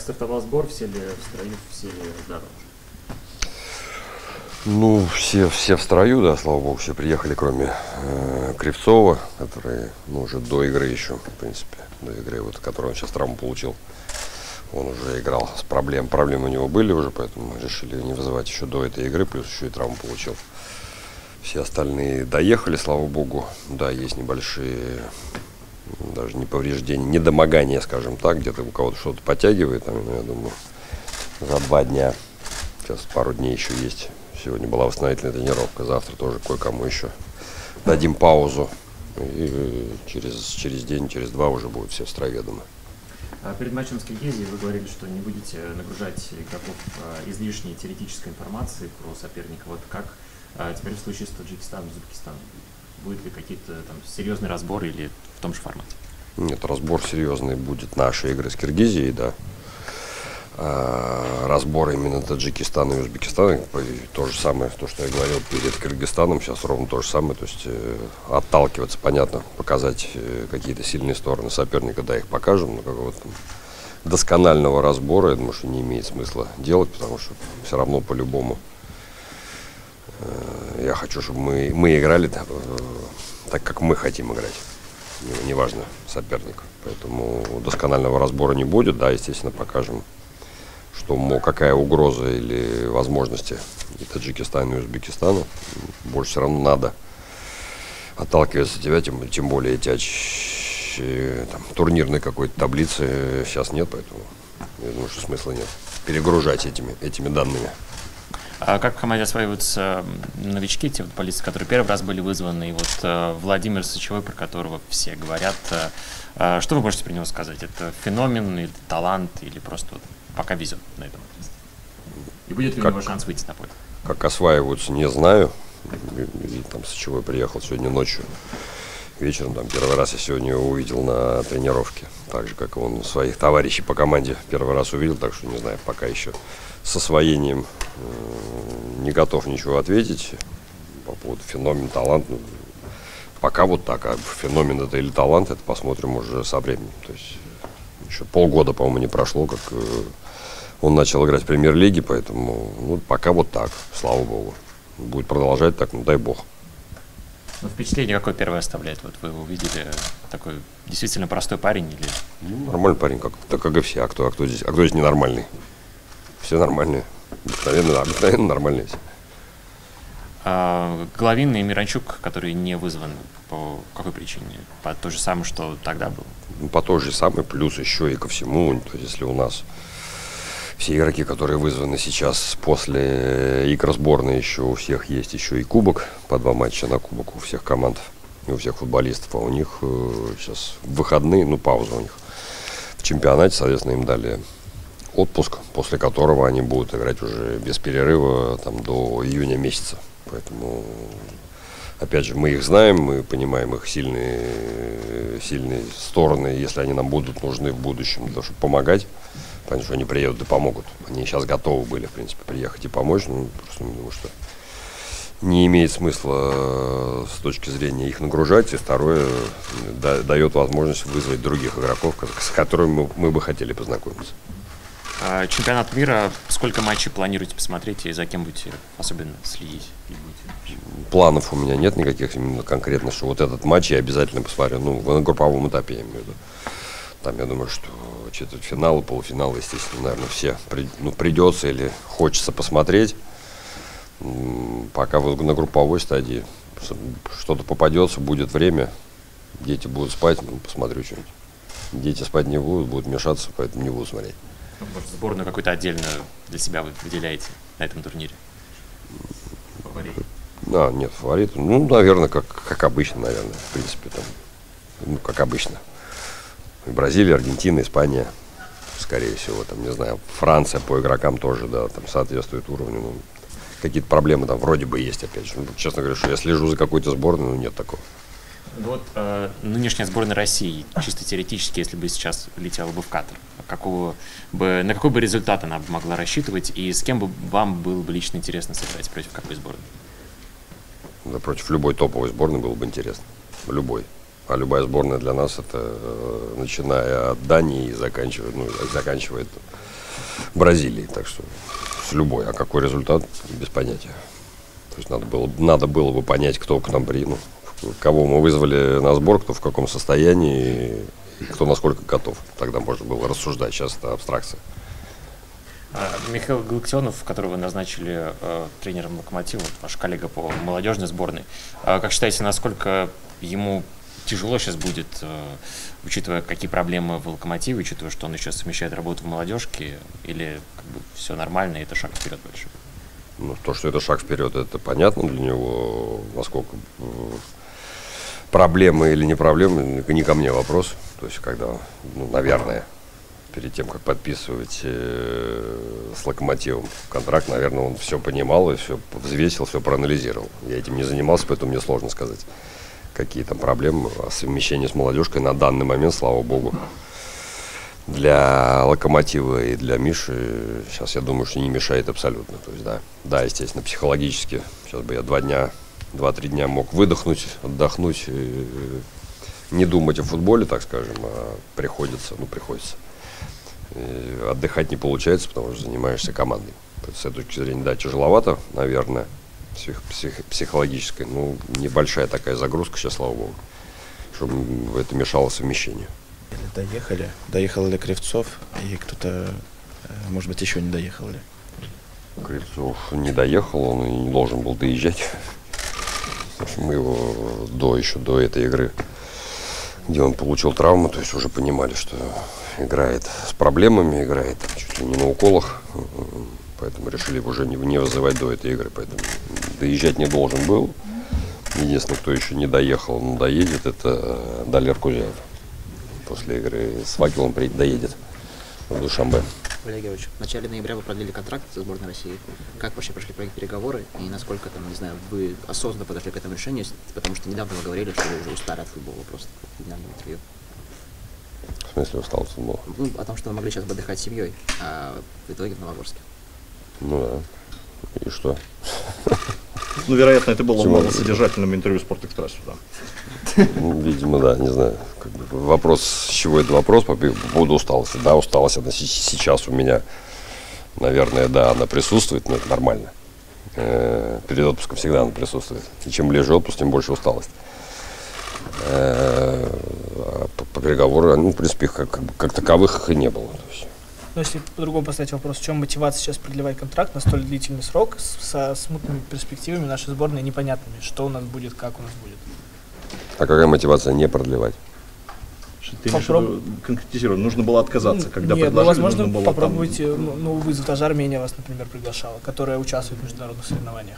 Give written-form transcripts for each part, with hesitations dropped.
Как стартовал сбор, все ли в строю, все ли здоровы? Ну, все в строю, да, слава богу, все приехали, кроме Кривцова, который, ну, уже до игры еще, в принципе, до игры, вот, которую он сейчас травму получил. Он уже играл с проблемы у него были уже, поэтому мы решили не вызывать еще до этой игры, плюс еще и травму получил. Все остальные доехали, слава богу. Да, есть небольшие, даже не повреждения, недомогания, скажем так, где-то у кого-то что-то подтягивает, там, ну, я думаю, за 2 дня. Сейчас пару дней еще есть. Сегодня была восстановительная тренировка, завтра тоже кое-кому еще дадим паузу. И через день, через 2 уже будут все в строю, я думаю. Перед матчем с Киргизией вы говорили, что не будете нагружать игроков излишней теоретической информацией про соперника. Вот как теперь в случае с Таджикистаном, Узбекистаном? Будет ли какие-то там серьезные разборы или в том же формате? Нет, разбор серьезный будет наши игры с Киргизией, да. Разбор именно Таджикистана и Узбекистана, то же самое, то, что я говорил перед Кыргызстаном, сейчас ровно то же самое, то есть отталкиваться, понятно, показать какие-то сильные стороны соперника, да, их покажем, но какого-то досконального разбора, я думаю, что не имеет смысла делать, потому что все равно по-любому я хочу, чтобы мы играли так, как мы хотим играть, неважно соперник, поэтому досконального разбора не будет, да, естественно, покажем, что, какая угроза или возможности и Таджикистану, и Узбекистану. Больше все равно надо отталкиваться от тебя, тем более турнирной какой-то таблицы сейчас нет, поэтому я думаю, что смысла нет перегружать этими данными. А как в команде осваиваются новички, те футболисты, которые первый раз были вызваны, и вот Владимир Сычевой, про которого все говорят, что вы можете про него сказать? Это феномен, или талант, или просто вот пока везет на этом? И будет ли у него шанс выйти на поле? Как осваиваются, не знаю. И, там Сычевой приехал сегодня ночью, вечером, там первый раз я сегодня его увидел на тренировке, так же, как он своих товарищей по команде первый раз увидел, так что не знаю, пока еще с освоением не готов ничего ответить по поводу феномен, талант. Пока вот так, а феномен это или талант, это посмотрим уже со временем. То есть еще полгода, по-моему, не прошло, как он начал играть в премьер-лиге, поэтому пока вот так, слава богу. Будет продолжать так, дай бог. Ну, впечатление какое первое оставляет? Вот вы увидели такой действительно простой парень или? Нормальный парень, как и все. А кто здесь ненормальный? Все нормальные. Обыкновенно нормальные все. Головин и Миранчук, которые не вызваны, по какой причине? По той же самой, что тогда был? По той же самой, плюс еще и ко всему. То есть, если у нас все игроки, которые вызваны сейчас после игр сборной, еще у всех есть еще и кубок, по 2 матча на кубок у всех команд и у всех футболистов, а у них сейчас выходные, пауза у них в чемпионате, соответственно, им дали отпуск, после которого они будут играть уже без перерыва до июня месяца. Поэтому, опять же, мы их знаем, мы понимаем их сильные стороны, если они нам будут нужны в будущем для того, чтобы помогать. Понятно, что они приедут и помогут. Они сейчас готовы были, в принципе, приехать и помочь. Просто думаю, что не имеет смысла с точки зрения их нагружать. И второе, дает возможность вызвать других игроков, с которыми мы бы хотели познакомиться. Чемпионат мира. Сколько матчей планируете посмотреть и за кем будете особенно следить? Планов у меня нет никаких именно конкретно, что вот этот матч я обязательно посмотрю. На групповом этапе, я имею в виду. Там, я думаю, что четвертьфиналы, полуфиналы, естественно, наверное, все придется или хочется посмотреть. Пока на групповой стадии что-то попадется, будет время, дети будут спать, посмотрю что-нибудь. Дети спать не будут мешаться, поэтому не буду смотреть. Может, сборную какую-то отдельную для себя вы выделяете на этом турнире? Фаворит? Нет, фаворит. Наверное, как обычно, наверное, в принципе, как обычно. Бразилия, Аргентина, Испания, скорее всего, не знаю, Франция по игрокам тоже, да, соответствует уровню. Какие-то проблемы там вроде бы есть, опять же. Честно говоря, что я слежу за какой-то сборной, нет такого. Вот нынешняя сборная России, чисто теоретически, если бы сейчас летела бы в Катар, на какой бы результат она могла рассчитывать, и с кем бы вам было бы лично интересно сыграть, против какой сборной? Да, против любой топовой сборной было бы интересно. Любой. А любая сборная для нас, это начиная от Дании и заканчивая Бразилии. Так что с любой. А какой результат, без понятия. То есть надо было бы понять, кто к нам кого мы вызвали на сбор, кто в каком состоянии, и кто насколько готов. Тогда можно было рассуждать. Сейчас это абстракция. Михаил Галактионов, которого вы назначили тренером «Локомотива», ваш коллега по молодежной сборной, как считаете, насколько ему тяжело сейчас будет, учитывая, какие проблемы в «Локомотиве», учитывая, что он еще совмещает работу в молодежке, или все нормально, и это шаг вперед большой? Ну, то, что это шаг вперед, это понятно для него, насколько проблемы или не проблемы, не ко мне вопрос. То есть, когда, наверное, перед тем, как подписывать с «Локомотивом» контракт, наверное, он все понимал и все взвесил, все проанализировал. Я этим не занимался, поэтому мне сложно сказать, какие там проблемы. А совмещение с молодежкой на данный момент, слава богу, для «Локомотива» и для Миши сейчас, я думаю, что не мешает абсолютно. То есть, да, естественно, психологически. Сейчас бы я 2-3 дня мог выдохнуть, отдохнуть, не думать о футболе, так скажем, а приходится. Отдыхать не получается, потому что занимаешься командой. С этой точки зрения, да, тяжеловато, наверное, психологической. Небольшая такая загрузка сейчас, слава богу, чтобы это мешало совмещению. Доехал ли Кривцов, и кто-то, может быть, еще не доехал ли? Кривцов не доехал, он и не должен был доезжать. Мы его еще до этой игры, где он получил травму, то есть уже понимали, что играет с проблемами, играет чуть ли не на уколах, поэтому решили уже не вызывать до этой игры, поэтому доезжать не должен был. Единственный, кто еще не доехал, но доедет, это Далер Кузяев. После игры с «Факелом» доедет в Душанбе. Валерий Георгиевич, в начале ноября вы продлили контракт со сборной России. Как вообще прошли переговоры и насколько вы осознанно подошли к этому решению, потому что недавно вы говорили, что вы уже устали от футбола просто в недавнем интервью. В смысле устал от футбола? О том, что вы могли сейчас бы отдыхать с семьей, а в итоге в Новогорске. Да. И что? Вероятно, это было малосодержательным интервью «Спортэкспрессу», да. Видимо, да, не знаю. Вопрос, с чего это вопрос по поводу усталости. Да, усталость она сейчас у меня, наверное, да, она присутствует, но это нормально. Перед отпуском всегда она присутствует. И чем ближе отпуск, тем больше усталость. По переговорам, в принципе, как таковых их и не было. Но если по-другому поставить вопрос, в чем мотивация сейчас продлевать контракт на столь длительный срок со смутными перспективами нашей сборной непонятными, что у нас будет, как у нас будет? А какая мотивация не продлевать? Ты имеешь в виду, конкретизировать, нужно было отказаться, когда нет, предложили, возможно, нужно было попробуйте новый вызов. Та же Армения вас, например, приглашала, которая участвует в международных соревнованиях.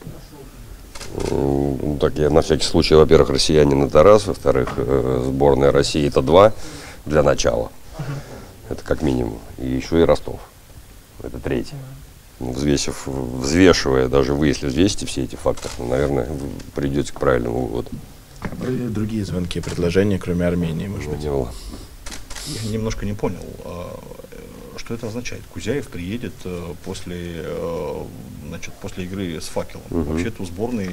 Так, я на всякий случай, во-первых, россиянин это раз, во-вторых, сборная России это 2 для начала. Это как минимум. И еще и Ростов. Это 3. Взвешивая, даже вы, если взвесите все эти факторы, наверное, вы придете к правильному выводу. А были другие звонки, предложения, кроме Армении, может быть? Не было. Я немножко не понял, что это означает. Кузяев приедет после игры с «Факелом». Вообще-то у сборной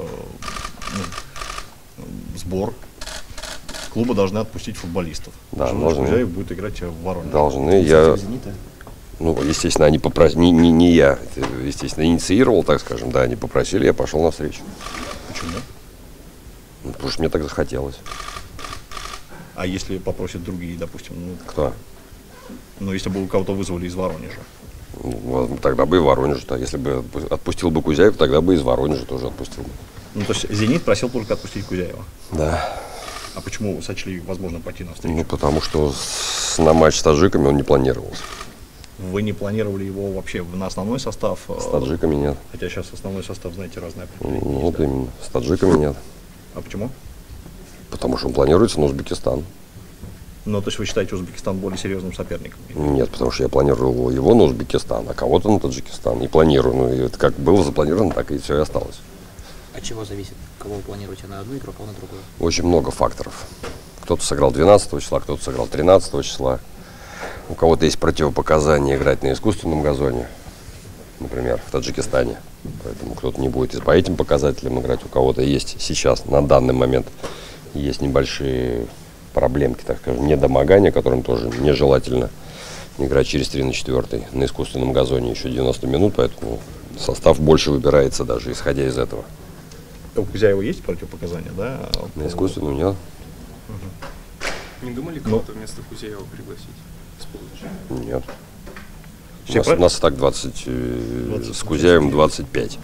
сбор клуба должны отпустить футболистов. Да, должны. Кузяев будет играть в Воронеже. Должны. Естественно, они попросили, не я, естественно, инициировал, так скажем, да, они попросили, я пошел навстречу. Почему? Потому что мне так захотелось. А если попросят другие, допустим? Кто? Если бы у кого-то вызвали из Воронежа. Тогда бы и Воронеж, да. Если бы отпустил бы Кузяев, тогда бы из Воронежа тоже отпустил бы. То есть «Зенит» просил только отпустить Кузяева? Да. А почему вы сочли возможно пойти навстречу? Потому что на матч с таджиками он не планировался. Вы не планировали его вообще на основной состав? С таджиками нет. Хотя сейчас основной состав, знаете, разные определения. Вот именно. С таджиками нет. А почему? Потому что он планируется на Узбекистан. То есть вы считаете Узбекистан более серьезным соперником? Нет, потому что я планировал его на Узбекистан, а кого-то на Таджикистан. И планирую. И это как было запланировано, так и все и осталось. От чего зависит? Кого вы планируете на одну игру, а кого на другую? Очень много факторов. Кто-то сыграл 12 числа, кто-то сыграл 13 числа. У кого-то есть противопоказания играть на искусственном газоне, например, в Таджикистане. Поэтому кто-то не будет и по этим показателям играть. У кого-то есть сейчас, на данный момент, есть небольшие проблемки, так скажем, недомогания, которым тоже нежелательно играть через 3 на 4 на искусственном газоне еще 90 минут, поэтому состав больше выбирается даже, исходя из этого. У Кузяева есть противопоказания, да? На искусственном нет. Не думали кого-то вместо Кузяева пригласить? Нет. Все У нас и так 20, с Кузяевым 25.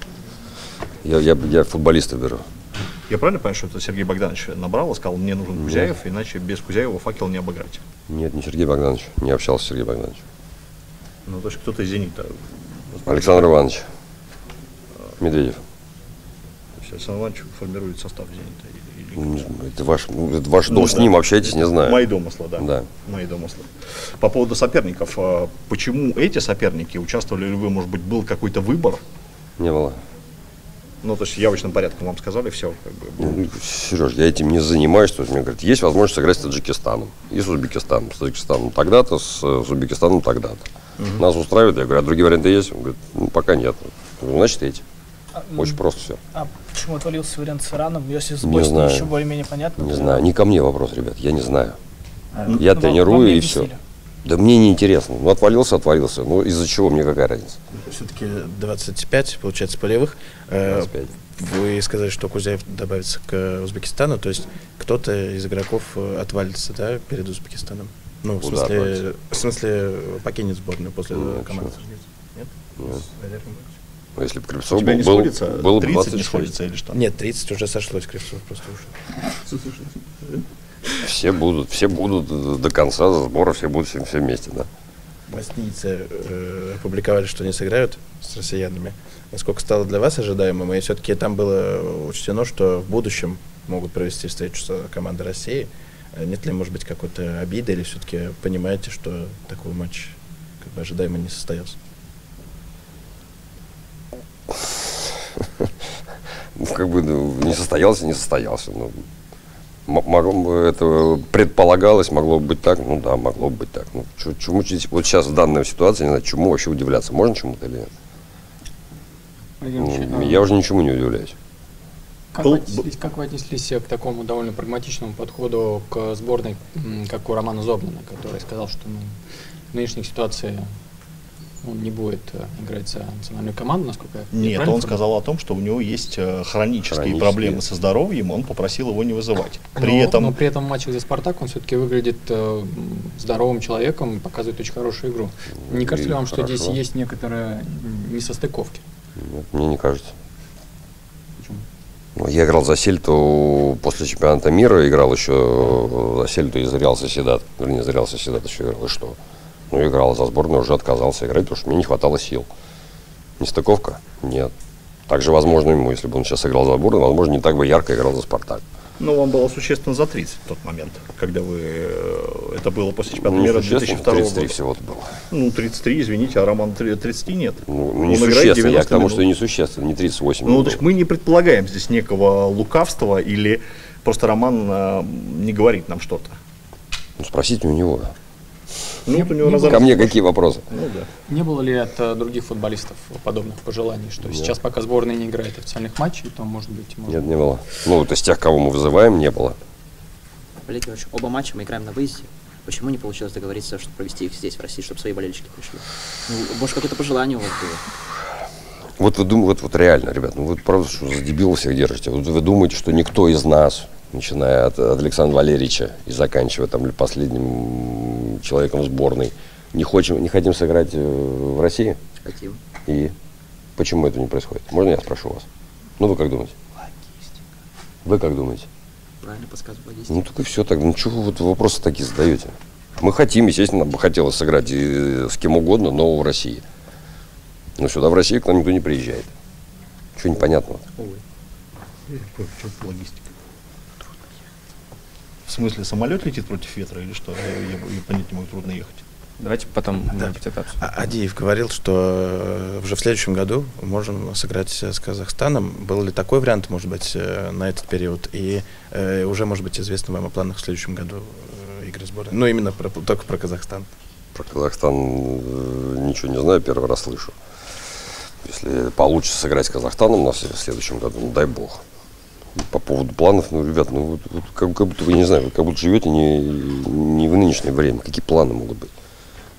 Я футболиста беру. Я правильно понимаю, что это Сергей Богданович набрал и сказал, мне нужен Кузяев, иначе без Кузяева Факел не обыграть? Нет, не Сергей Богданович. Не общался с Сергеем Богдановичем. Ну, то есть кто-то из «Зенита». Александр Иванович Медведев. То есть Александр Иванович формирует состав «Зенита». Это ваш долг, с ним общайтесь, не знаю. Мои домыслы, да. Да. Мои домыслы. По поводу соперников. Почему эти соперники участвовали ли вы, может быть, был какой-то выбор? Не было. Ну, то есть явочным порядком вам сказали, все, как бы. Сереж, я этим не занимаюсь. То есть мне говорят, есть возможность сыграть с Таджикистаном и с Узбекистаном. С Таджикистаном тогда-то, с Узбекистаном тогда-то. Нас устраивает, я говорю, а другие варианты есть? Он говорит, ну, пока нет. Значит, эти. Очень просто все. А почему отвалился вариант с Ираном? Если с Не Боснией знаю. еще более-менее понятно. Не то- знаю, не ко мне вопрос, ребят, я не знаю. Ну, Я вам тренирую не и все. объяснили. Да мне не интересно. Ну, отвалился. Ну, из-за чего, мне какая разница? Все-таки 25, получается, полевых. 25. Вы сказали, что Кузяев добавится к Узбекистану, то есть кто-то из игроков отвалится, да, перед Узбекистаном? Ну, в Куда смысле, покинет сборную после Нет, команды. почему? Нет? Нет. Ну, если бы У Кривцов тебя не был, сходится? было бы 30 не 26. сходится или что? Нет, 30 уже сошлось, Кривцов просто ушел. Все будут до конца сбора, все будут все вместе, да. Боснийцы опубликовали, что не сыграют с россиянами. Насколько стало для вас ожидаемым? И все-таки там было учтено, что в будущем могут провести встречу с командой России. Нет ли, может быть, какой-то обиды, или все-таки понимаете, что такой матч как бы ожидаемо не состоялся? Ну, как бы не состоялся. Ну, это предполагалось, могло бы быть так. Ну да, могло бы быть так. Ну, чему вот сейчас в данной ситуации, не знаю, чему вообще удивляться. Можно чему-то или нет? Ну, я уже ничему не удивляюсь. Как вы отнеслись к такому довольно прагматичному подходу к сборной, как у Романа Зобнина, который сказал, что в нынешней ситуации он не будет играть за национальную команду, насколько я Нет, правильно он понимаю? сказал о том, что у него есть хронические Хронические. проблемы со здоровьем, он попросил его не вызывать. Но При этом при этом в матчах за «Спартак» он все-таки выглядит здоровым человеком и показывает очень хорошую игру. Не кажется ли вам, что Хорошо. здесь есть некоторые несостыковки? Нет, мне не кажется. Почему? Ну, я играл за Сельту после чемпионата мира, играл еще за Сельту и за Реал Сосьедад. Вернее, за Реал Сосьедад еще играл, и что? Ну, играл за сборную, уже отказался играть, потому что мне не хватало сил. Нестыковка? Нет. Также, возможно, ему, если бы он сейчас играл за сборную, возможно, не так бы ярко играл за «Спартак». ну, вам было существенно за 30 в тот момент, когда вы... Это было после чемпионата Ну, мира существенно, 2002 33 года. всего-то было. Ну, 33, извините, а Роман 30 нет. Ну, Он не играет существенно, я 90 к тому, минут. что несущественно, не 38 Ну, минут то есть было. мы не предполагаем здесь некого лукавства или просто Роман не говорит нам что-то. Ну, спросите у него. Ну, вот у него не разорвался. Ко мне какие вопросы? Ну, да. Не было ли от других футболистов подобных пожеланий, что сейчас, пока сборная не играет официальных матчей, то, может быть, Нет, не было. Ну, вот из тех, кого мы вызываем, не было. Валерий Георгиевич, оба матча мы играем на выезде. Почему не получилось договориться, чтобы провести их здесь, в России, чтобы свои болельщики пришли? Ну, может, какое-то пожелание у вас было? Вот вы думаете, вот реально, ребят, ну вы правда, что за дебилов всех держите. Вот вы думаете, что никто из нас, начиная от Александра Валерьевича и заканчивая там последним человеком сборной, не хотим сыграть в России? Хотим. И почему это не происходит? Можно я спрошу вас? Ну вы как думаете? Вы как думаете? Правильно подсказываю, логистика. Ну так и все, так, ну чего вы вот вопросы такие задаете? Мы хотим, естественно, нам бы хотелось сыграть и с кем угодно, но в России. Но сюда в Россию к нам никто не приезжает. Чего непонятного? Что логистика? В смысле, самолет летит против ветра или что? Я понять не могу, трудно ехать. Давайте потом, Да. может быть, это обсудим. Адиев говорил, что уже в следующем году можем сыграть с Казахстаном. Был ли такой вариант, может быть, на этот период? И уже, может быть, известно вам о планах в следующем году игры сборной? Ну, именно только про Казахстан. Про Казахстан ничего не знаю, первый раз слышу. Если получится сыграть с Казахстаном в следующем году, ну дай бог. По поводу планов, ну, ребят, ну как будто вы, не знаю, вы как будто живете не в нынешнее время. Какие планы могут быть?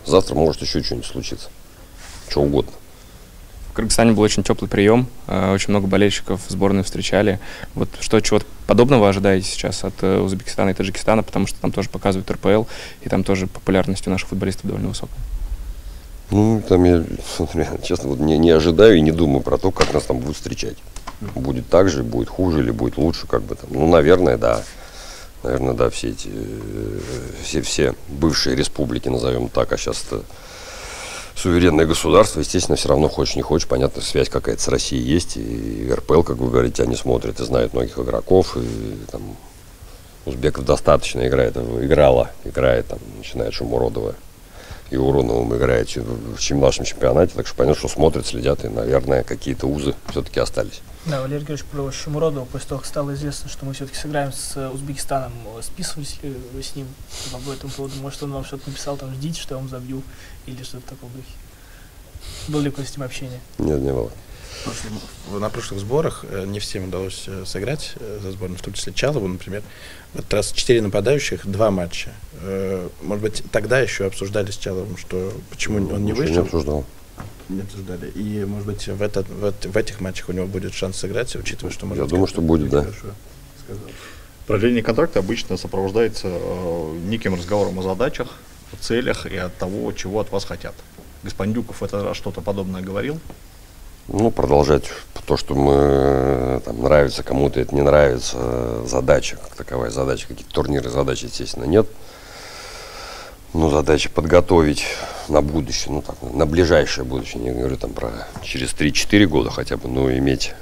Завтра может еще что-нибудь случиться. Что угодно. В Кыргызстане был очень теплый прием, очень много болельщиков сборную встречали. Вот что, чего-то подобного ожидаете сейчас от Узбекистана и Таджикистана, потому что там тоже показывают РПЛ, и там тоже популярность у наших футболистов довольно высокая. Ну, там я, честно, вот не ожидаю и не думаю про то, как нас там будут встречать. Будет так же, будет хуже или будет лучше, как бы там. Ну, наверное, да. Наверное, да, все эти, все бывшие республики, назовем так, а сейчас это суверенное государство, естественно, все равно хочешь не хочешь, понятно, связь какая-то с Россией есть, и РПЛ, как вы говорите, они смотрят и знают многих игроков, и там узбеков достаточно играет, там, начиная от Шумуродова и Уроновым играет в нашем чемпионате, так что понятно, что смотрят, следят, и, наверное, какие-то узы все-таки остались. Да, Валерий Георгиевич, про Шумуродова, после того, как стало известно, что мы все-таки сыграем с Узбекистаном, списывались ли вы с ним по этому поводу? Может, он вам что-то написал, там, ждите, что я вам забью, или что-то в таком духе? Было ли какое-то с ним общение? Нет, не было. На прошлых сборах не всем удалось сыграть за сборную, в том числе Чалову, например. Вот раз 4 нападающих, 2 матча. Может быть, тогда еще обсуждали с Чаловым, что почему он не вышел? Не обсуждал. Не обсуждали. И, может быть, в этих матчах у него будет шанс сыграть, учитывая, что... Я думаю, что будет, да. Продление контракта обычно сопровождается неким разговором о задачах, о целях и от того, чего от вас хотят. Господин Дюков это что-то подобное говорил? Ну, продолжать то, что мы там нравится кому-то, это не нравится, задача, как таковая задача, какие-то турниры задачи, естественно, нет. Ну, задача подготовить на будущее, ну так, на ближайшее будущее, не говорю там про через 3-4 года хотя бы, но иметь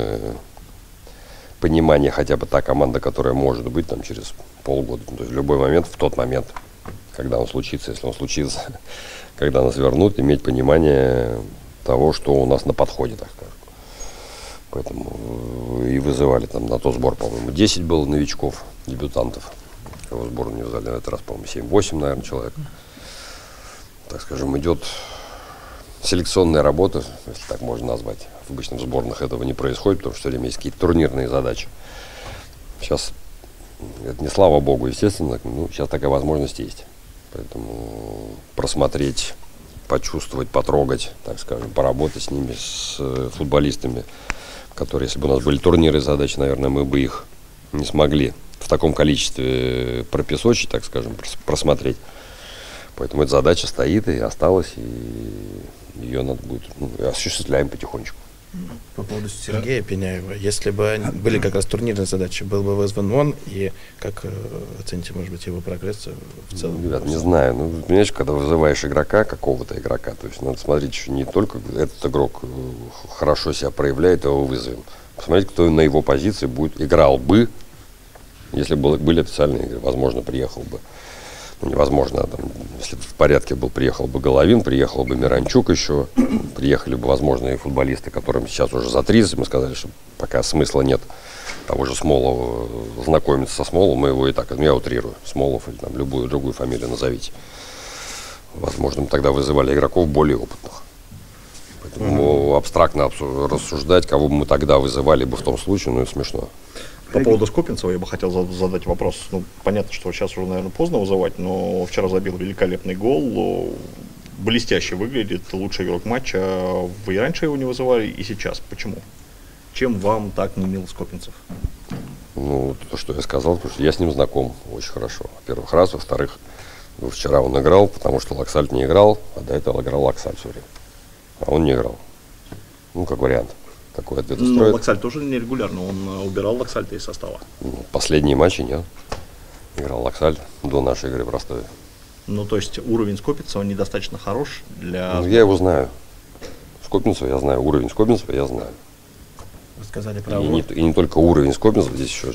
понимание хотя бы та команда, которая может быть там через полгода, то есть в любой момент, в тот момент, когда он случится, если он случится, когда нас вернут, иметь понимание того, что у нас на подходе, так скажем. Поэтому и вызывали там на тот сбор, по-моему, 10 было новичков, дебютантов. Кого в сборную не взяли на этот раз, по-моему, 7-8, наверное, человек. Так скажем, идет селекционная работа, если так можно назвать. В обычных сборных этого не происходит, потому что все время есть какие-то турнирные задачи. Сейчас, это не слава богу, естественно, ну, сейчас такая возможность есть. Поэтому просмотреть, почувствовать, потрогать, так скажем, поработать с ними, с футболистами, которые, если бы у нас были турниры задач, наверное, мы бы их не смогли в таком количестве пропесочить, так скажем, просмотреть. Поэтому эта задача стоит и осталась, и ее надо будет, осуществляем потихонечку. По поводу Сергея Пеняева, если бы были как раз турнирные задачи, был бы вызван он, и как оцените, может быть, его прогресс в целом? Ребят, не знаю, ну, понимаешь, когда вызываешь игрока, какого-то игрока, то есть надо смотреть еще не только этот игрок хорошо себя проявляет, его вызовем. Посмотреть, кто на его позиции будет, играл бы, если были официальные игры, возможно, приехал бы. Ну, невозможно, там, если в порядке был, приехал бы Головин, приехал бы Миранчук еще, приехали бы, возможно, и футболисты, которым сейчас уже за 30, мы сказали, что пока смысла нет того же Смолова, знакомиться со Смоловым, мы его и так, я утрирую, Смолов или там любую другую фамилию назовите. Возможно, мы тогда вызывали игроков более опытных. Поэтому абстрактно рассуждать, кого бы мы тогда вызывали бы в том случае, ну, это смешно. По поводу Скопинцева я бы хотел задать вопрос. Ну, понятно, что сейчас уже, наверное, поздно вызывать, но вчера забил великолепный гол. Блестяще выглядит, лучший игрок матча. Вы и раньше его не вызывали, и сейчас. Почему? Чем вам так не мил Скопинцев? Ну, то, что я сказал, потому что я с ним знаком очень хорошо. Во-первых, раз. Во-вторых, вчера он играл, потому что Лаксальт не играл, а до этого играл Лаксальт все время. А он не играл. Ну, как вариант. Какой ответ устроит? Но Лаксальт тоже нерегулярно, он убирал Лаксальта из состава. Ну, последние матчи нет. Играл Лаксальт до нашей игры в Ростове. Ну, то есть уровень Скопинцева недостаточно хорош для... Ну, я его знаю. Скопинцева я знаю, уровень Скопинцева я знаю. Вы сказали про и не только уровень Скопинцева, здесь еще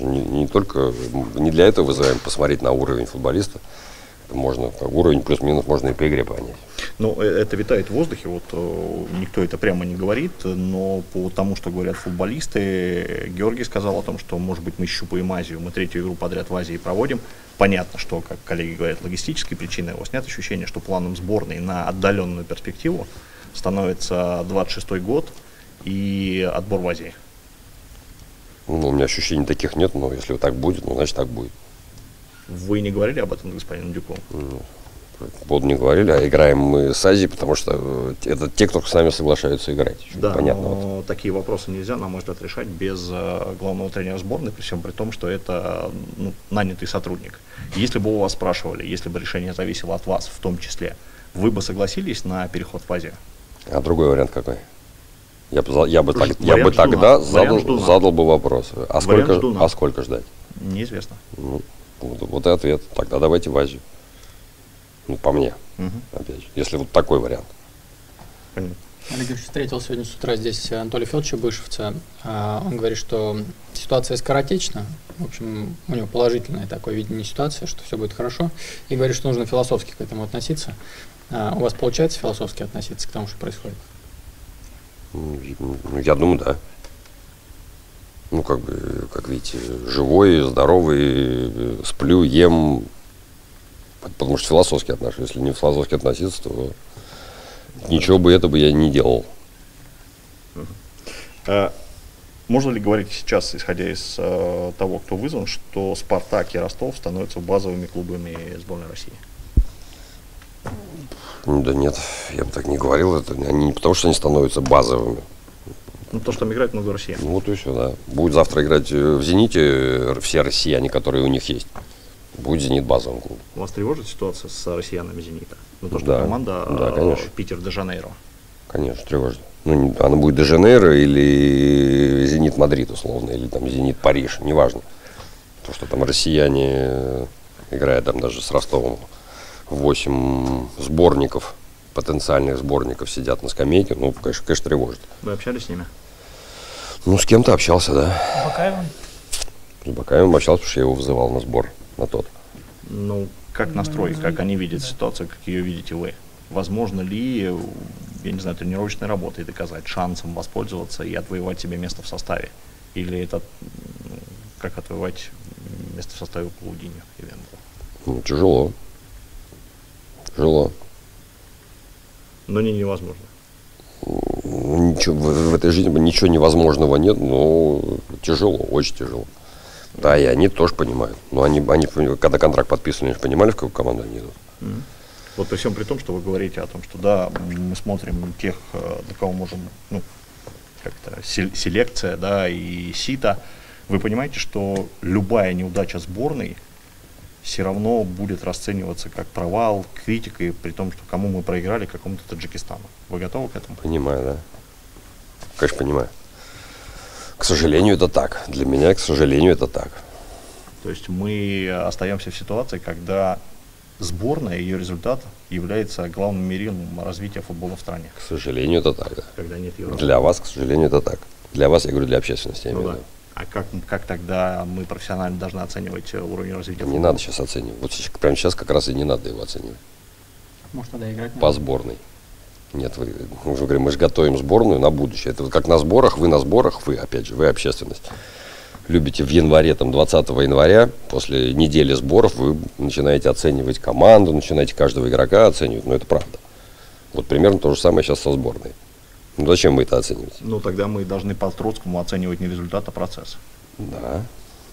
не для этого вызываем посмотреть на уровень футболиста. Можно, уровень плюс-минус можно и по игре понять. Ну, это витает в воздухе, вот никто это прямо не говорит, но по тому, что говорят футболисты, Георгий сказал о том, что, может быть, мы щупаем Азию, мы 3-ю игру подряд в Азии проводим. Понятно, что, как коллеги говорят, логистические причины, у вас нет ощущения, что планом сборной на отдаленную перспективу становится 26-й год и отбор в Азии? Ну, у меня ощущений таких нет, но если так будет, ну, значит, так будет. Вы не говорили об этом с господином Дюковым? поводу не говорили, а играем мы с Азией, потому что это те, кто с нами соглашаются играть. Да, понятно. но такие вопросы нельзя, на мой взгляд, решать без главного тренера сборной, при всем при том, что это нанятый сотрудник. Если бы у вас спрашивали, если бы решение зависело от вас в том числе, вы бы согласились на переход в Азию? А другой вариант какой? Я бы тогда задал бы вопрос. А сколько ждать? Неизвестно. Вот и ответ. Тогда давайте в Азию. По мне, опять же, если вот такой вариант. Понятно. Олег Юрьевич встретил сегодня с утра здесь Анатолия Федоровича Бышевца. Он говорит, что ситуация скоротечна. В общем, у него положительное такое видение ситуации, что все будет хорошо. И говорит, что нужно философски к этому относиться. У вас получается философски относиться к тому, что происходит? Я думаю, да. Как видите, живой, здоровый, сплю, ем. Потому что философски отношусь. Если не философски относиться, то ничего бы этого я не делал. Можно ли говорить сейчас, исходя из того, кто вызван, что «Спартак» и «Ростов» становятся базовыми клубами сборной России? Да нет, я бы так не говорил. Это не потому, что они становятся базовыми. То, что там играет много россиян. Вот и все, да. Будет завтра играть в «Зените» все россияне, которые у них есть. Будет «Зенит» базовым клубом. Вас тревожит ситуация с россиянами «Зенита»? То, что команда Питер-де-Жанейро. Конечно, тревожит. Она будет де-Жанейро или «Зенит Мадрид», условно, или там «Зенит Париж», неважно. То, что там россияне, играя там даже с Ростовом, 8 сборников, потенциальных сборников сидят на скамейке, конечно, тревожит. Вы общались с ними? С кем-то общался, да. С Бакаевым? С Бакаевым общался, потому что я его вызывал на сбор, на тот. Как настрой, как они видят ситуацию, как ее видите вы? Возможно ли, я не знаю, тренировочной работой доказать, шансом воспользоваться и отвоевать себе место в составе? Или это как отвоевать место в составе Полудинью? Тяжело. Но не невозможно. Ничего, в этой жизни ничего невозможного нет, но тяжело, очень тяжело. Да, и они тоже понимают. Но они когда контракт подписывали, они же понимали, в какую команду они идут. Вот при всем при том, что вы говорите о том, что да, мы смотрим тех, до кого можем, как-то селекция, да, и сито. Вы понимаете, что любая неудача сборной все равно будет расцениваться как провал, критикой, при том, что кому мы проиграли, какому-то Таджикистану. Вы готовы к этому? Понимаю, да. Конечно, понимаю. К сожалению, это так. Для меня, к сожалению, это так. То есть мы остаемся в ситуации, когда сборная, ее результат является главным мерилом развития футбола в стране. К сожалению, это так, да. Когда нет Европы. Для вас, к сожалению, это так. Для вас, я говорю, для общественности. Да. А как тогда мы профессионально должны оценивать уровень развития футбола? Не надо сейчас оценивать. Вот прямо сейчас как раз и не надо его оценивать. Может, тогда играть по сборной. Нет, мы же готовим сборную на будущее. Это как на сборах, вы, опять же, вы общественность. Любите в январе, 20 января, после недели сборов, вы начинаете оценивать команду, начинаете каждого игрока оценивать. Это правда. Вот примерно то же самое сейчас со сборной. Зачем вы это оцениваете? Тогда мы должны по Троцкому оценивать не результат, а процесс. Да.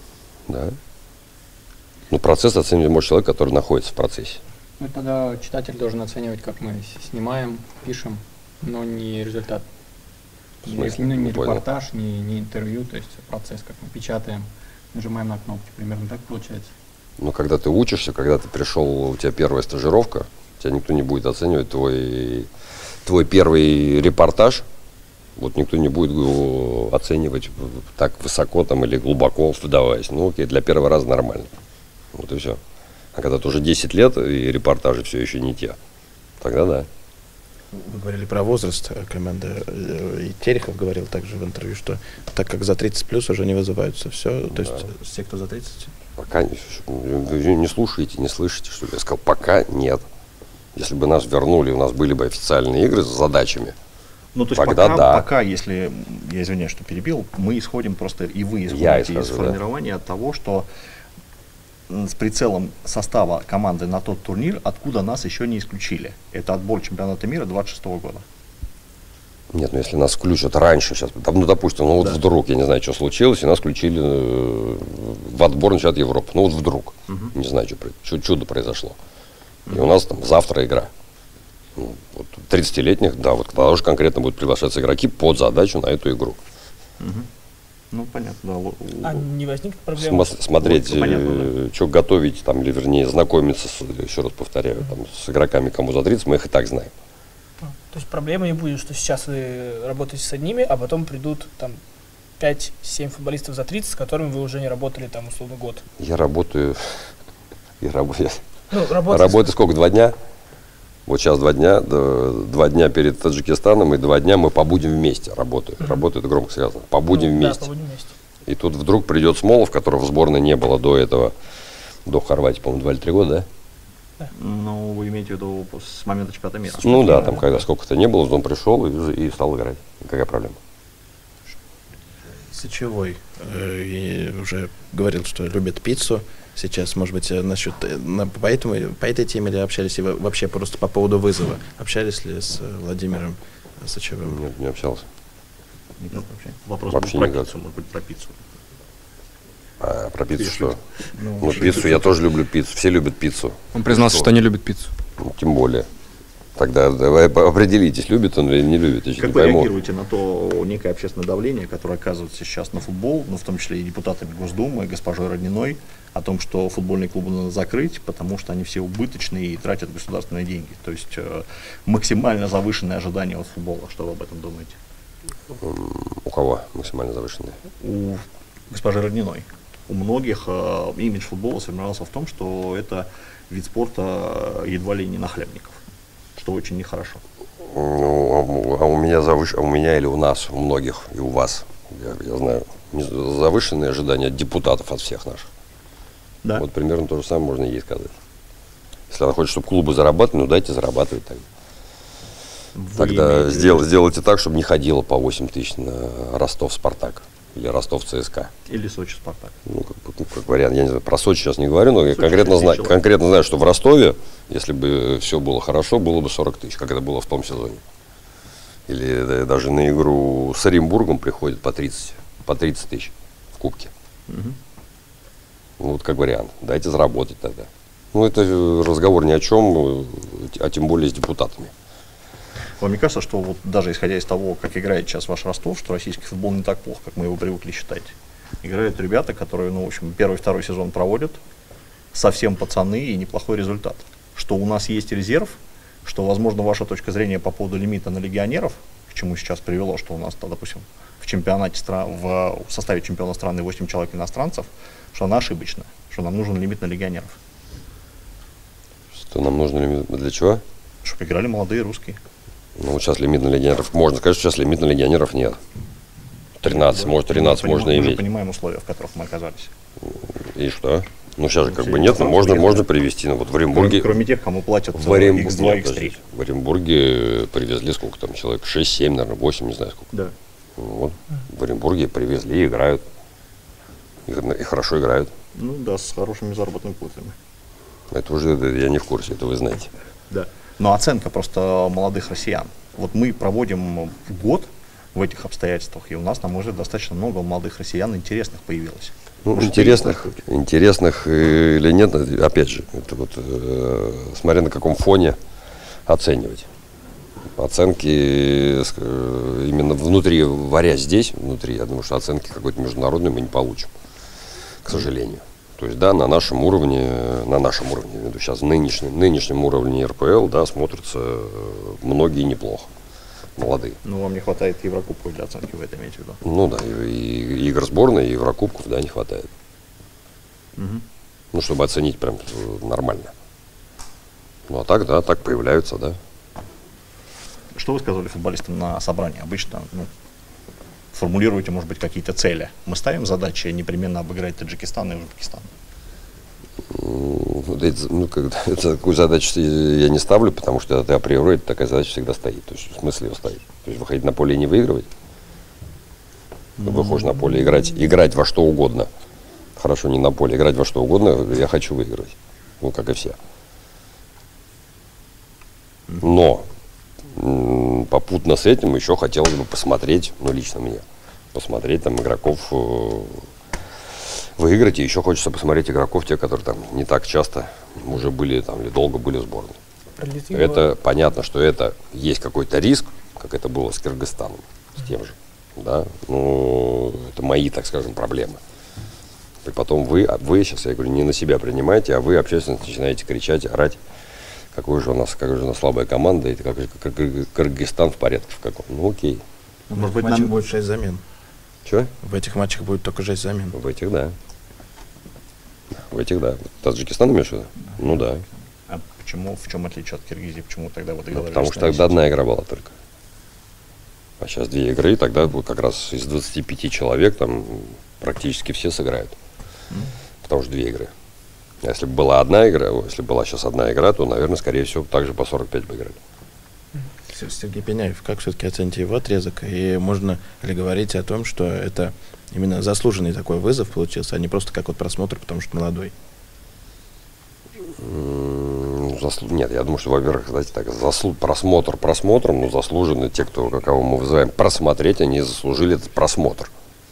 Процесс оценивает может человек, который находится в процессе. Тогда читатель должен оценивать, как мы снимаем, пишем, но не результат. Не репортаж, не интервью, то есть процесс, как мы печатаем, нажимаем на кнопки, примерно так получается. Когда ты учишься, когда ты пришел, у тебя первая стажировка, тебя никто не будет оценивать твой первый репортаж, никто не будет его оценивать так высоко или глубоко вдаваясь. Окей, для первого раза нормально. Вот и все. А когда ты уже 10 лет и репортажи все еще не те, тогда да. Вы говорили про возраст команды, и Терехов говорил также в интервью, что так как за 30 плюс уже не вызываются, все, то есть все, кто за 30? Пока вы не слушаете, не слышите, что я сказал, пока нет. Если бы нас вернули, у нас были бы официальные игры с задачами. Пока, если, я извиняюсь, что перебил, мы исходим просто, и вы исходите из формирования от того, что с прицелом состава команды на тот турнир, откуда нас еще не исключили. Это отбор чемпионата мира 26 года. Нет, если нас включат раньше, сейчас, допустим, вдруг, я не знаю, что случилось, и нас включили в отбор на чемпионат Европы. Вдруг, не знаю, что чудо произошло. И у нас там завтра игра. Ну, вот 30-летних, да, вот тогда уже конкретно будут приглашаться игроки под задачу на эту игру. Ну, понятно, да. А не возникнет проблема? Смотреть, понятно, что готовить, там, или вернее, знакомиться, еще раз повторяю, там, с игроками, кому за 30, мы их и так знаем. То есть проблемы не будет, что сейчас вы работаете с одними, а потом придут там 5-7 футболистов за 30, с которыми вы уже не работали там условно год. Я работаю, Ну, работаю сколько, 2 дня? Вот сейчас 2 дня, 2 дня перед Таджикистаном и 2 дня мы побудем вместе, работаю. Работаю, это громко сказано, побудем вместе. Да, побудем вместе. И тут вдруг придет Смолов, которого в сборной не было до этого, до Хорватии, по-моему, 2 или 3 года, да? Ну, вы имеете в виду с момента чемпионата мира? Ну да, там когда сколько-то не было, он пришел и стал играть. Какая проблема? Сычевой уже говорил, что любит пиццу. Сейчас, может быть, насчет по этой теме ли общались, и вообще просто по поводу вызова? Общались ли с Владимиром Сычевым? Нет, не общался. Никак вообще. Вопрос Вообще про никак. пиццу, может быть, про пиццу. А про пиццу что? Ну, Пиццу я тоже люблю пиццу. Все любят пиццу. Он признался, что не любит пиццу. Ну, тем более. Тогда давай определитесь, любит он или не любит. Я Как не вы пойму. реагируете на то некое общественное давление, которое оказывается сейчас на футбол, ну, в том числе и депутатами Госдумы, и госпожой Родниной, о том, что футбольные клубы надо закрыть, потому что они все убыточные и тратят государственные деньги. То есть максимально завышенные ожидания от футбола. Что вы об этом думаете? У кого максимально завышенные? У госпожи Родниной. У многих имидж футбола сформировался в том, что это вид спорта едва ли не нахлебников, что очень нехорошо. Ну, а у меня или у нас, у многих и у вас, я знаю, завышенные ожидания от депутатов, от всех наших. Да. Вот примерно то же самое можно ей сказать. Если она хочет, чтобы клубы зарабатывали, ну дайте зарабатывать так. Тогда сделайте так, чтобы не ходило по 8 тысяч на Ростов-Спартак или Ростов-ЦСКА. Или Сочи-Спартак. Ну, как вариант. Я не знаю, про Сочи сейчас не говорю, но я Сочи конкретно знаю, что в Ростове, если бы все было хорошо, было бы 40 тысяч, как это было в том сезоне. Или даже на игру с Оренбургом приходит по 30 тысяч в кубке. Ну, вот как вариант. Дайте заработать тогда. Ну, это разговор ни о чем, а тем более с депутатами. Вам не кажется, что вот даже исходя из того, как играет сейчас ваш Ростов, что российский футбол не так плохо, как мы его привыкли считать? Играют ребята, которые, ну, в общем, первый-второй сезон проводят, совсем пацаны и неплохой результат. Что у нас есть резерв, что, возможно, ваша точка зрения по поводу лимита на легионеров, к чему сейчас привело, что у нас, допустим, в чемпионате в составе чемпиона страны 8 человек иностранцев, что она ошибочна, что нам нужен лимит на легионеров. Что нам нужно лимит для чего? Чтобы играли молодые русские. Ну, сейчас лимит на легионеров. Можно сказать, что сейчас лимит на легионеров нет. 13, может, 13 можно мы иметь. Мы понимаем условия, в которых мы оказались. И что? Ну, сейчас же как бы нет, но можно привезти. Ну, вот в Оренбурге... Кроме тех, кому платят в X2, X3. В Оренбурге привезли сколько там человек? 6-7, наверное, 8, не знаю сколько. Да. Вот. В Оренбурге привезли, играют. И хорошо играют. Ну да, с хорошими заработными платами. Это уже я не в курсе, это вы знаете. Да. Но оценка просто молодых россиян. Вот мы проводим год в этих обстоятельствах, и у нас, на мой взгляд, достаточно много молодых россиян интересных появилось. Ну, интересных или нет, опять же, это вот смотря на каком фоне оценивать. Оценки именно внутри, варя здесь, внутри, я думаю, что оценки какой-то международной мы не получим, к сожалению. То есть, да, на нашем уровне, я имею в виду сейчас нынешнем уровне РПЛ, да, смотрятся многие неплохо, молодые. Ну, вам не хватает Еврокубков для оценки, вы это имеете в виду? Ну да, и игр сборной, и Еврокубков, да, не хватает. Ну, чтобы оценить прям нормально. Ну, а так, да, так появляются, да. Что вы сказали футболистам на собрании? Обычно, формулируете, может быть, какие-то цели. Мы ставим задачи непременно обыграть Таджикистан и Узбекистан. Такую задачу я не ставлю, потому что это априори такая задача всегда стоит. То есть в смысле ее стоит. То есть выходить на поле и не выигрывать. Выходишь на поле играть во что угодно. Хорошо, не на поле, играть во что угодно, я хочу выигрывать. Ну, как и все. Но попутно с этим еще хотелось бы посмотреть, ну, лично мне, посмотреть там игроков в выиграть, и еще хочется посмотреть игроков, те, которые там не так часто уже были там или долго были в сборной. Это понятно, что это есть какой-то риск, как это было с Кыргызстаном, с тем же, да, ну, это мои, так скажем, проблемы. И потом вы сейчас, я говорю, не на себя принимаете, а вы, общественность, начинаете кричать, орать, какая же у нас слабая команда, и как Кыргызстан в порядке в каком. Ну, окей. Может быть, нам будет 6 замен. Че? В этих матчах будет только 6 замен. В этих, да. В этих, да. Таджикистан имеешь в виду? Ну, да. А почему, в чем отличие от Киргизии? Почему тогда вот играли? Потому что тогда одна игра была только. А сейчас 2 игры, и тогда как раз из 25 человек там практически все сыграют. Потому что 2 игры. А если бы была одна игра, если была сейчас одна игра, то, наверное, скорее всего, также по 45 бы играли. Сергей Пеняев, как все-таки оцените его отрезок? И можно ли говорить о том, что это именно заслуженный такой вызов получился, а не просто как вот просмотр, потому что молодой? Нет, я думаю, что, во-первых, знаете, так, просмотр просмотром, но заслуженные те, кого мы вызываем просмотреть, они заслужили этот просмотр.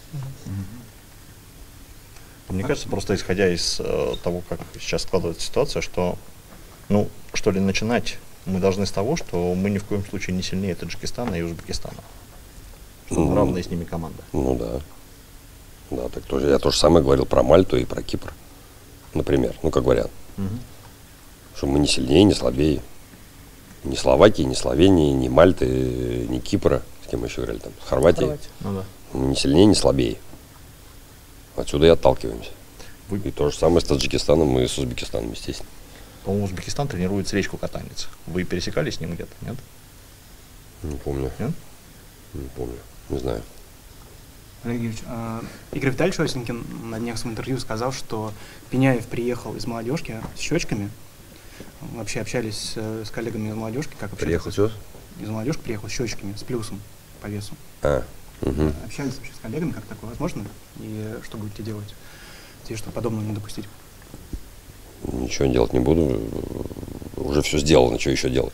Мне кажется, просто исходя из того, как сейчас складывается ситуация, что, ну, что ли, начинать мы должны с того, что мы ни в коем случае не сильнее Таджикистана и Узбекистана. Что мы равная с ними команда. Ну да. Да, так тоже. Я то же самое говорил про Мальту и про Кипр, например. Ну, как вариант. Что мы не сильнее, не слабее. Ни Словакии, ни Словении, ни Мальты, ни Кипра. С кем мы еще играли там? С Хорватией. Ну, да. Мы не сильнее, не слабее. Отсюда и отталкиваемся. И то же самое с Таджикистаном и с Узбекистаном, естественно. По-моему, Узбекистан тренирует с Речку Катанец. Вы пересекались с ним где-то, нет? Не помню. Нет? Не помню. Не знаю. Олег Юрьевич, Игорь Витальевич Осенькин на днях в своем интервью сказал, что Пеняев приехал из молодежки с щечками. Вообще общались с коллегами из молодежки. Как приехал что? Из молодежки приехал с щечками, с плюсом по весу. Угу. Общались вообще с коллегами, как такое возможно? И что будете делать, чтобы подобного не допустить? Ничего делать не буду. Уже все сделано, что еще делать?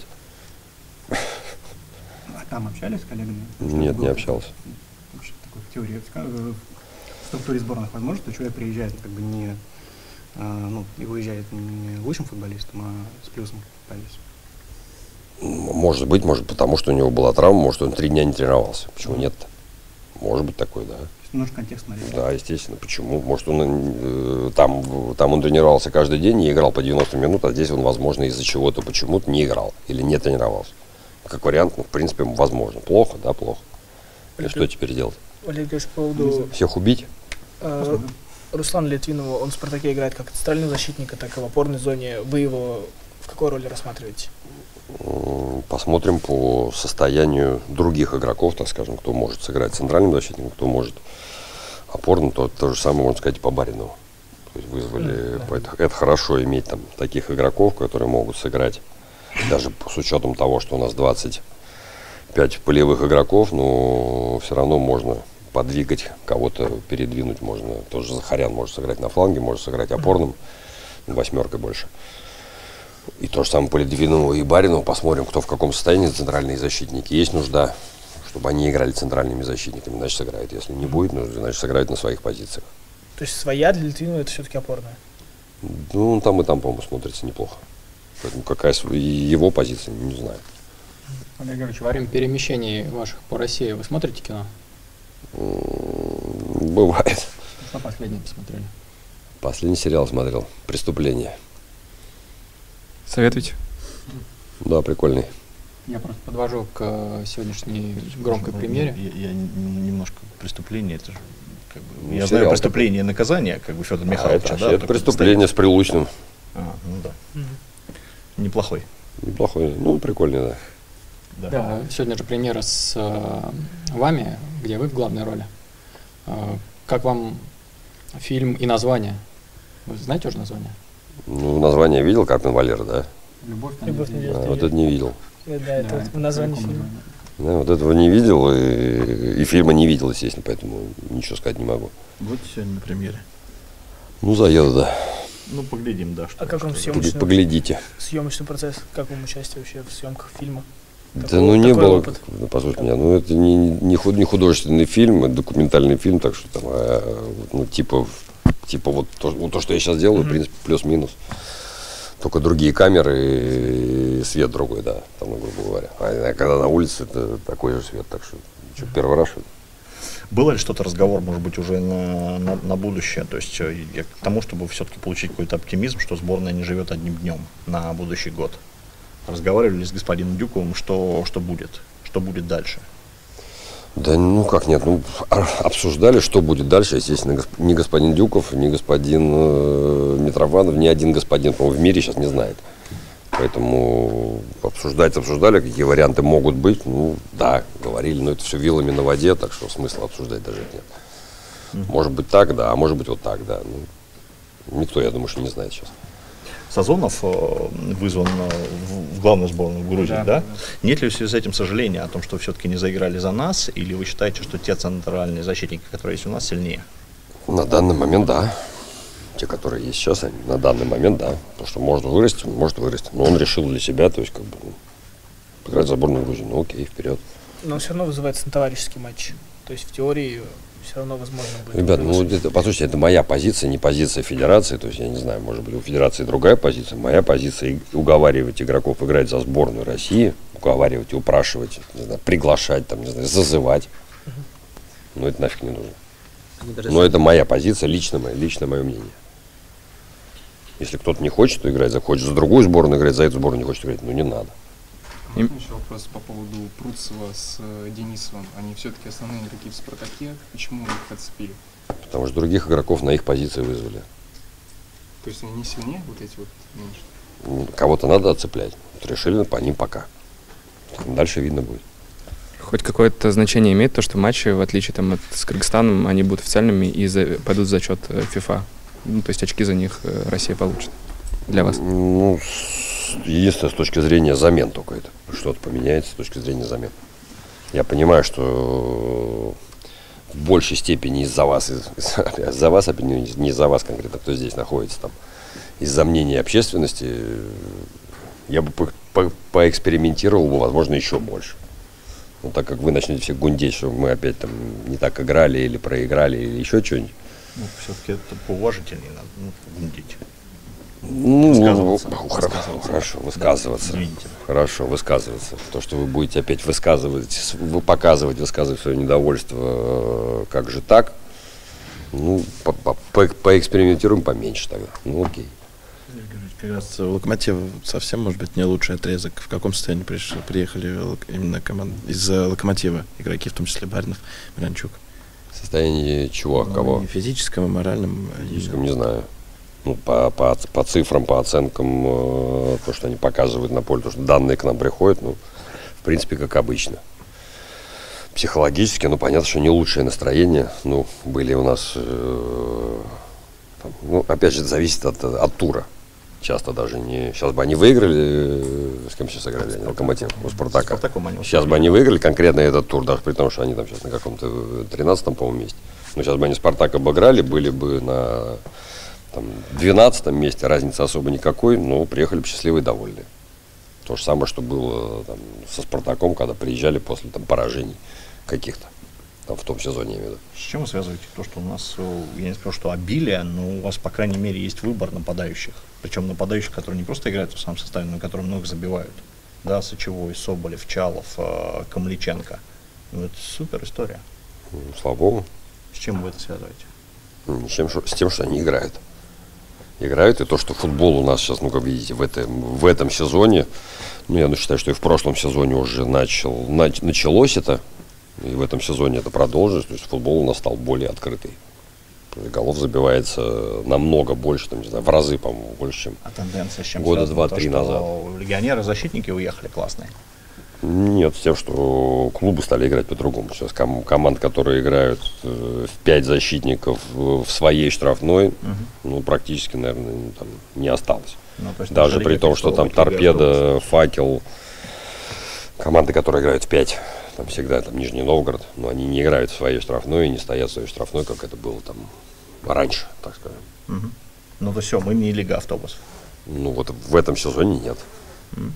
А там общались с коллегами? Нет, не общался. В теории, в структуре сборных возможно, что человек приезжает как бы не, и уезжает не лучшим футболистом, а с плюсом по весу? Может быть, потому что у него была травма, может, он 3 дня не тренировался. Почему нет-то? Может быть такое, да. Немножко контекст смотреть. Да, естественно. Почему? Может, он там он тренировался каждый день и играл по 90 минут, а здесь он, возможно, из-за чего-то почему-то не играл или не тренировался. Как вариант, в принципе, возможно. Плохо, да, плохо. И что теперь делать? Олег Ильич, по поводу... Всех убить? Руслан Литвинов, он в «Спартаке» играет как центрального защитника, так и в опорной зоне. Вы его в какой роли рассматриваете? Посмотрим по состоянию других игроков, так скажем, кто может сыграть центральным защитником, кто может опорным, то же самое можно сказать и по Баринову. То есть вызвали, это хорошо иметь там таких игроков, которые могут сыграть, даже с учетом того, что у нас 25 полевых игроков, но все равно можно подвигать, кого-то передвинуть можно. Тоже Захарян может сыграть на фланге, может сыграть опорным, 8 больше. И то же самое по Литвинову и Баринову. Посмотрим, кто в каком состоянии центральные защитники. Есть нужда, чтобы они играли центральными защитниками, значит сыграют. Если не будет, значит сыграют на своих позициях. То есть своя для Литвинова это все-таки опорная? Ну, там и там, по-моему, смотрится неплохо. Поэтому какая его позиция, не знаю. Олег Георгиевич, во время перемещений ваших по России вы смотрите кино? Бывает. Что последнее посмотрели? Последний сериал смотрел «Преступление». Советуйте? Да, прикольный. Я просто подвожу к сегодняшней громкой премьере. Я немножко «Преступление», это же как бы, я сериал знаю «Преступление и наказание», как бы Федор Михайлович. Это «Преступление» с Прилучным. Ну да. Неплохой. Неплохой, ну прикольный, да. Да, сегодня же премьера с вами, где вы в главной роли. Как вам фильм и название? Вы знаете уже название? Ну, название видел, Карпин Валера, да? «Любовь на А, вот это не видел. Да, это вот название фильма. Да, вот этого не видел, и фильма не видел, естественно, поэтому ничего сказать не могу. Будете сегодня на премьере? Ну, заеду, да. Ну, поглядим, да. А как вам съемочный процесс? Как вам участие вообще в съемках фильма? Да, ну не было, позвольте меня, ну это не художественный фильм, это документальный фильм, так что там, ну типа Типа вот то, что я сейчас делаю, в принципе, плюс-минус. Только другие камеры и свет другой, да, там, грубо говоря. А когда на улице, это такой же свет, так что первый раз. Было ли что-то разговор, может быть, уже на будущее? То есть к тому, чтобы все-таки получить какой-то оптимизм, что сборная не живет одним днем на будущий год. Разговаривали ли с господином Дюковым, что будет дальше? Да ну как нет, обсуждали, что будет дальше, естественно, ни господин Дюков, ни господин Митрофанов, ни один господин, по-моему, в мире сейчас не знает. Поэтому обсуждали, какие варианты могут быть. Ну да, говорили, но это все вилами на воде, так что смысла обсуждать даже нет. Может быть так, да, а может быть вот так, да. Ну, никто, я думаю, что не знает сейчас. Сазонов вызван в главную сборную в Грузии, да? Нет ли в связи с этим сожаления о том, что все-таки не заиграли за нас, или вы считаете, что те центральные защитники, которые есть у нас, сильнее? На данный момент, да. Те, которые есть сейчас, на данный момент, да. Потому что может вырасти. Но он решил для себя, то есть как бы играть за сборную Грузии. Ну окей, вперед. Но все равно вызывается на товарищеский матч. То есть в теории все равно возможно будет. Ребят, послушайте, это моя позиция, не позиция федерации. То есть, я не знаю, может быть, у федерации другая позиция. Моя позиция — уговаривать игроков играть за сборную России, уговаривать, упрашивать, не знаю, приглашать, там, не знаю, зазывать. Но это нафиг не нужно. Но это моя позиция, лично мое мнение. Если кто-то не хочет играть, захочет за другую сборную играть, за эту сборную не хочет играть, ну не надо. Можно еще вопрос по поводу Пруцева с Денисовым? Они все-таки основные игроки в «Спартаке». Почему их отцепили? Потому что других игроков на их позиции вызвали. То есть они не сильнее, вот эти вот меньше? Кого-то надо отцеплять. Вот решили по ним пока. Дальше видно будет. Хоть какое-то значение имеет то, что матчи, в отличие там, с Кыргызстаном, они будут официальными и пойдут в зачет FIFA. Ну, то есть очки за них Россия получит. Для вас? Ну, единственное, с точки зрения замен только это. Что-то поменяется с точки зрения замен. Я понимаю, что в большей степени из-за вас, не из-за вас конкретно, кто здесь находится, там, из-за мнения общественности, я бы поэкспериментировал бы, возможно, еще больше. Но так как вы начнете все гундеть, что мы опять там не так играли или проиграли, или еще что-нибудь. Ну, все-таки это поуважительнее надо, гундеть. Ну, хорошо, высказываться. Хорошо, высказываться. То, что вы будете опять высказывать свое недовольство, как же так, ну, поэкспериментируем поменьше тогда. Ну, окей. Как раз Локомотив совсем, может быть, не лучший отрезок. В каком состоянии приехали именно из Локомотива игроки, в том числе Баринов, Миранчук? В состоянии чего? Кого? И физическом, и моральном. Физическом не знаю. Ну, по цифрам, по оценкам, то, что они показывают на поле, то, что данные к нам приходят, ну, в принципе, как обычно. Психологически, ну, понятно, что не лучшее настроение. Ну, были у нас, ну, опять же, это зависит от тура. Часто даже не... Сейчас бы они выиграли, с кем сейчас играли? Локомотив, у Спартака. Сейчас бы они выиграли конкретно этот тур, даже при том, что они там сейчас на каком-то 13-м, по-моему, месте. Но сейчас бы они Спартак обыграли, были бы на 12-м месте, разницы особо никакой, но приехали бы счастливые и довольные. То же самое, что было там, со Спартаком, когда приезжали после там, поражений каких-то. Там, в том сезоне, я имею в виду. С чем вы связываете то, что у нас, я не скажу, что обилие, но у вас, по крайней мере, есть выбор нападающих. Причем нападающих, которые не просто играют в самом составе, но и которые много забивают. Да, Сычевой, Соболев, Чалов, Камличенко. Ну, это супер история. Слава богу. С чем вы это связываете? С тем, что они играют. Играют, и то, что футбол у нас сейчас, ну, как видите, в этом сезоне, ну, я считаю, что и в прошлом сезоне уже началось это. И в этом сезоне это продолжилось, то есть футбол у нас стал более открытый. Голов забивается намного больше, там, не знаю, в разы, по-моему, больше, чем тенденция с чем года 2-3 назад. Легионеры-защитники уехали классные. Нет, с тем, что клубы стали играть по-другому. Сейчас команд, которые играют в 5 защитников в своей штрафной, ну, практически, наверное, там не осталось. Ну, даже при том, что там Торпедо, Факел, команды, которые играют в 5, там всегда там Нижний Новгород, но они не играют в своей штрафной и не стоят в своей штрафной, как это было там раньше, так скажем. Ну то все, мы не лига автобусов. Ну вот в этом сезоне нет.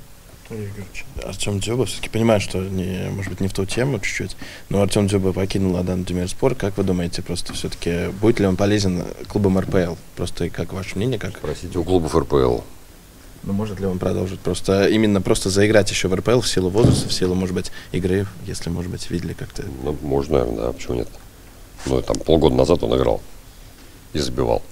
Артем Дзюба, все-таки понимаю, что может быть не в ту тему чуть-чуть, но Артем Дзюба покинул Адан Демирспор. Как вы думаете, просто все-таки будет ли он полезен клубам РПЛ? Просто как ваше мнение? Как? Спросите у клубов РПЛ. Ну, может ли он продолжить именно заиграть еще в РПЛ в силу возраста, в силу, может быть, игры, если, может быть, видели как-то? Ну, можно, наверное, да, почему нет? Ну, там полгода назад он играл и забивал.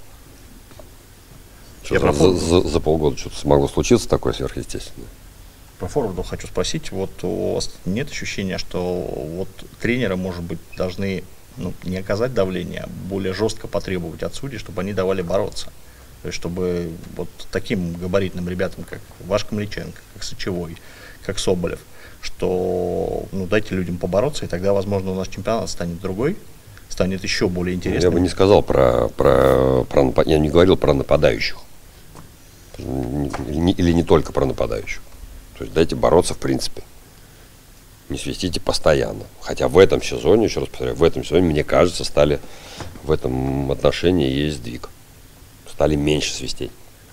За полгода что-то смогло случиться такое сверхъестественное. По форварду хочу спросить, вот у вас нет ощущения, что вот тренеры, может быть, должны не оказать давление, а более жестко потребовать от судей, чтобы они давали бороться? То есть, чтобы вот таким габаритным ребятам, как ваш Камличенко, как Сычевой, как Соболев, что дайте людям побороться, и тогда, возможно, у нас чемпионат станет другой, станет еще более интересным. Я бы не сказал я не говорил про нападающих. Или не только про нападающих. То есть дайте бороться в принципе. Не свистите постоянно. Хотя в этом сезоне, еще раз повторяю, в этом сезоне, мне кажется, стали в этом отношении есть сдвиг. Стали меньше свистеть.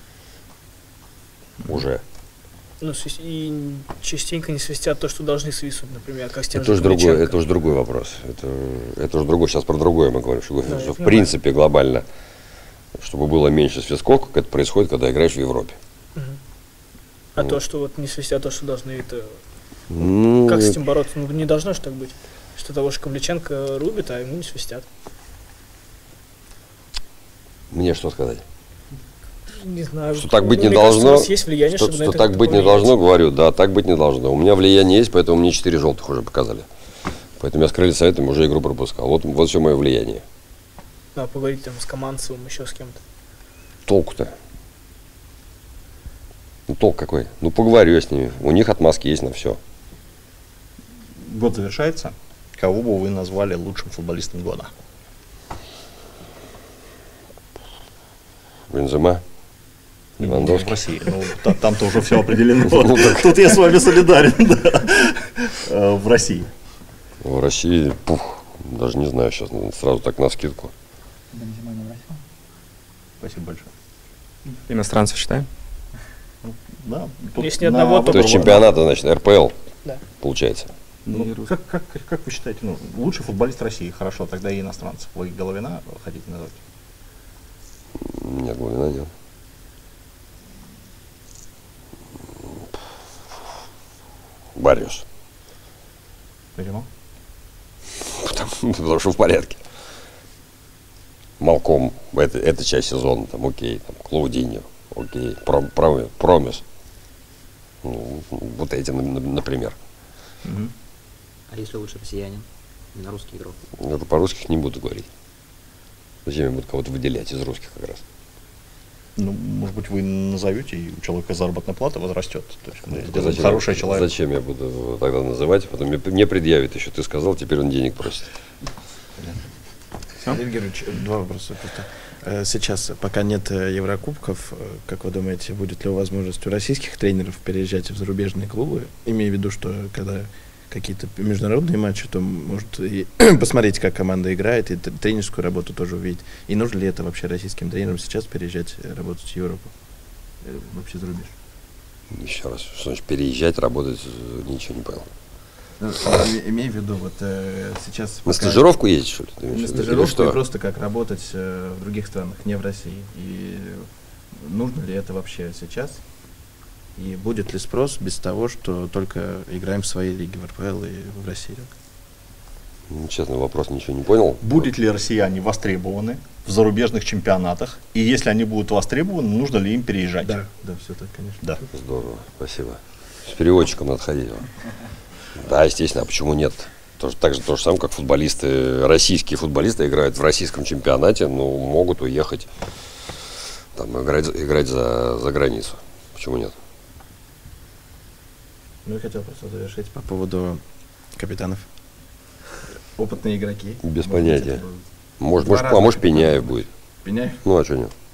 Уже. И частенько не свистят то, что должны свистнуть, например, как с тем это же это уже другой вопрос. Это уже другой. Сейчас про другое мы говорим. Что в принципе глобально, чтобы было меньше свистков, как это происходит, когда играешь в Европе. А то, что вот не свистят то, что должны, это... как с этим бороться? Не должно же так быть. Что того же Камличенко рубит, а ему не свистят. Мне что сказать? Не знаю. Что так быть не должно. У вас есть влияние, чтобы что так быть не должно, говорю, да, так быть не должно. У меня влияние есть, поэтому мне 4 желтых уже показали. Поэтому я с крылья советом уже игру пропускал. Вот все мое влияние. Да, поговорить там с Команцевым, еще с кем-то. Толку-то? Толк какой? Поговорю я с ними. У них отмазки есть на все. Год завершается. Кого бы вы назвали лучшим футболистом года? Бензема? Левандовский? В России. Там-то уже все определено. Тут я с вами солидарен. В России. В России, даже не знаю сейчас, сразу так навскидку. Бензема не в России? Спасибо большое. Иностранцев считаем? Да. Если ни одного, то есть чемпионата, значит, РПЛ, да. Получается. Как вы считаете, лучший футболист России? Хорошо, тогда и иностранцев. Вы Головина хотите назвать? Нет, Головина нет. Барриос. Почему? Потому что в порядке. Малком, эта часть сезона, окей, Клаудиньо, окей, Промис. Вот эти, например. А если лучше россиянин? На русский игрок? Это по-русски не буду говорить. Зачем я буду кого-то выделять из русских как раз? Может быть, вы назовете, и у человека заработная плата возрастет. То есть, хороший человек. Зачем я буду тогда называть? Потом мне предъявит еще. Ты сказал, теперь он денег просит. Игорь Георгиевич, 2 вопроса. Сейчас, пока нет Еврокубков, как вы думаете, будет ли возможность у российских тренеров переезжать в зарубежные клубы? Имею в виду, что когда какие-то международные матчи, то может и посмотреть, как команда играет, и тренерскую работу тоже увидеть. И нужно ли это вообще российским тренерам сейчас переезжать, работать в Европу? Вообще за рубеж? Еще раз, что значит переезжать, работать, ничего не понял. Имею в виду, сейчас... На стажировку ездить, что ли? На стажировку и просто как работать в других странах, не в России. И нужно ли это вообще сейчас? И будет ли спрос без того, что только играем в своей лиге, в РПЛ и в России? Честно, вопрос ничего не понял. Будет ли россияне востребованы в зарубежных чемпионатах? И если они будут востребованы, нужно ли им переезжать? Да, все так, конечно. Да. Здорово, спасибо. С переводчиком надо ходить. Да, естественно, а почему нет? То же самое, как футболисты, российские футболисты играют в российском чемпионате, могут уехать, играть за границу. Почему нет? Я хотел просто завершить по поводу капитанов. Опытные игроки. Без понятия. Может, Пеняев будет. Пеняев? А что нет?